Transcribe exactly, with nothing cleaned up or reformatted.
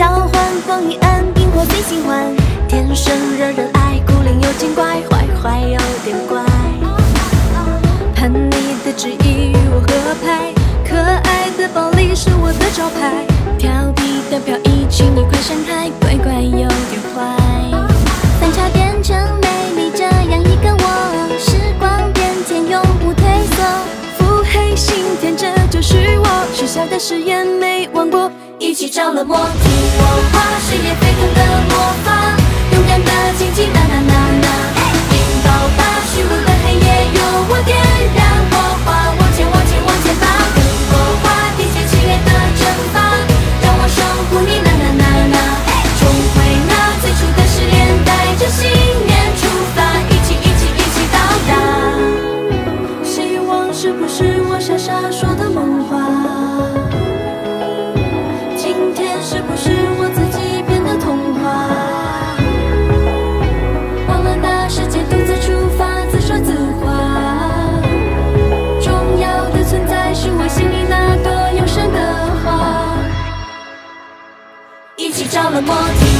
交换光阴暗，萤火最喜欢。天生惹人爱，孤零有点怪，坏坏有点怪。叛逆的旨意与我合拍，可爱的暴力是我的招牌。调皮的飘逸，请你快闪开，乖乖有点坏。反差变成美丽，这样一个我，时光变迁永不退缩。腹黑心甜，这就是我，许下的誓言没忘过。一起着了魔，听我话，事业沸腾的魔法，勇敢的亲近，呐呐呐呐，引爆吧，虚无的黑夜由我点燃火花，往前往前往前吧，跟我画地球七月的蒸发，让我守护你，呐呐呐呐，重回那最初的誓言，带着信念出发，一起一起一起到达。希望是不是我傻傻说的梦话？是不是我自己编的童话？忘了那世界独自出发，自说自话。重要的存在是我心里那朵永生的花。一起着了魔。